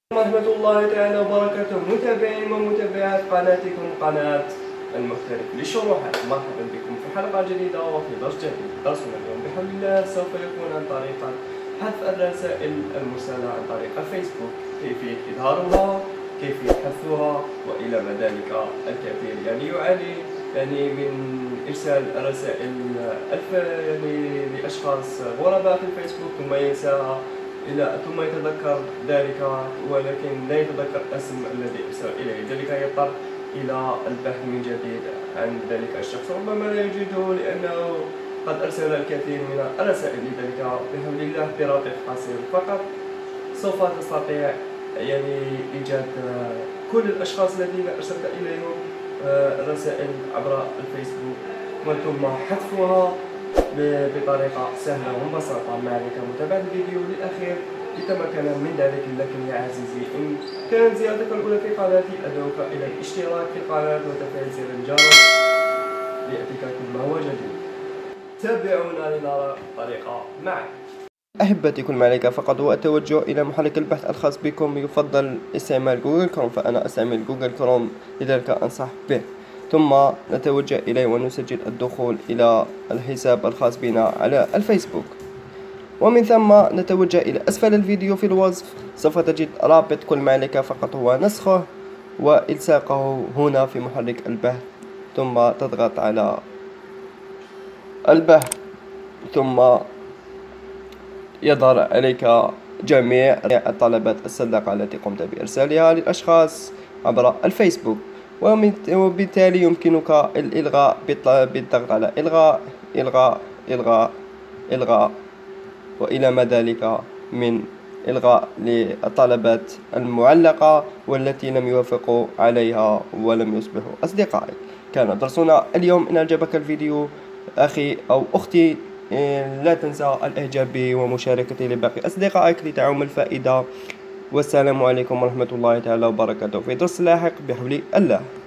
ورحمة الله تعالى وبركاته متابعين ومتابعات قناتكم قناة المختلف للشروحات. مرحبا بكم في حلقة جديدة وفي درس جديد. درسنا اليوم بحول الله سوف يكون عن طريق حذف الرسائل المرسلة عن طريق الفيسبوك، كيفية إظهارها، كيفية حذفها وإلى ما ذلك. الكثير يعاني من إرسال رسائل لأشخاص غرباء في الفيسبوك ثم ينساها ثم يتذكر ذلك ولكن لا يتذكر الاسم الذي أرسل إليه، لذلك يضطر إلى البحث من جديد عن ذلك الشخص، ربما لا يجده لأنه قد أرسل الكثير من الرسائل. لذلك بحول الله برابط قصير فقط سوف تستطيع إيجاد كل الأشخاص الذين أرسلت إليهم رسائل عبر الفيسبوك ثم حذفها بطريقة سهلة ومبسطة. ما عليك متابعة الفيديو للأخير لتمكن من ذلك. لكن يا عزيزي، إن كانت زيارتك الأولى في قناتي أدعوك إلى الاشتراك في القناة وتفعيل زر الجرس ليأتيك كل ما هو جديد. تابعونا لنرى الطريقة معا. أحبتي، كل ما عليك فقط هو التوجه إلى محرك البحث الخاص بكم. يفضل استعمال جوجل كروم، فأنا أستعمل جوجل كروم لذلك أنصح به. ثم نتوجه إليه ونسجل الدخول إلى الحساب الخاص بنا على الفيسبوك، ومن ثم نتوجه إلى أسفل الفيديو في الوصف. سوف تجد رابط. كل ما عليك فقط هو نسخه وإلصاقه هنا في محرك البحث، ثم تضغط على البحث ثم يظهر عليك جميع الطلبات الصادقة التي قمت بإرسالها للأشخاص عبر الفيسبوك، وبالتالي يمكنك الإلغاء بالضغط على إلغاء إلغاء إلغاء إلغاء وإلى ما ذلك من إلغاء للطلبات المعلقة والتي لم يوافقوا عليها ولم يصبحوا أصدقائي. كان درسنا اليوم. إن أعجبك الفيديو أخي أو أختي لا تنسى الإعجاب به ومشاركته لباقي أصدقائك لتعم الفائدة. والسلام عليكم ورحمة الله تعالى وبركاته في درس لاحق بحول الله.